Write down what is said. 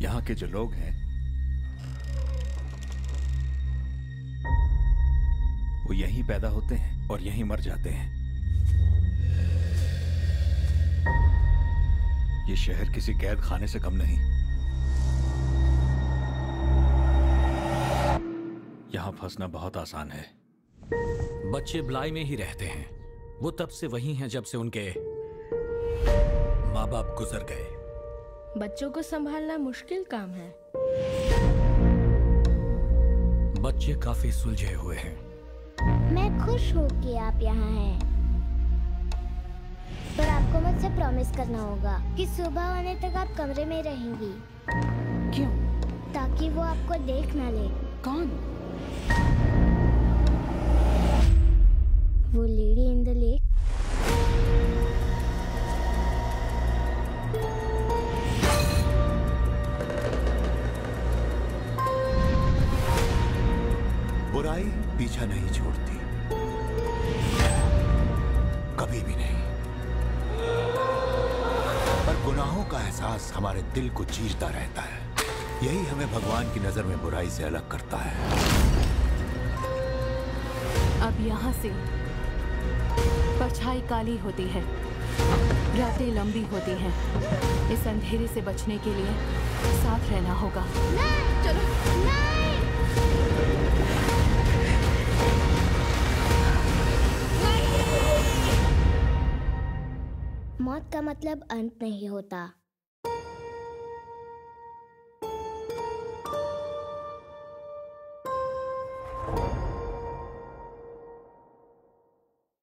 यहाँ के जो लोग हैं वो यहीं पैदा होते हैं और यहीं मर जाते हैं। ये शहर किसी कैद खाने से कम नहीं। यहाँ फंसना बहुत आसान है। बच्चे ब्लाई में ही रहते हैं। वो तब से वही हैं जब से उनके माँ बाप गुजर गए। बच्चों को संभालना मुश्किल काम है। बच्चे काफी सुलझे हुए हैं। मैं खुश हूँ कि आप यहाँ हैं, पर आपको मुझसे प्रॉमिस करना होगा कि सुबह होने तक आप कमरे में रहेंगी। क्यों? ताकि वो आपको देख ना ले। कौन? वो लेडी इन द लेक। बुराई पीछा नहीं छोड़ती, कभी भी नहीं। पर गुनाहों का एहसास हमारे दिल को चीरता रहता है। यही हमें भगवान की नजर में बुराई से अलग करता है। अब यहाँ से परछाई काली होती है, रातें लंबी होती हैं। इस अंधेरे से बचने के लिए साथ रहना होगा। चलो। मौत का मतलब अंत नहीं होता।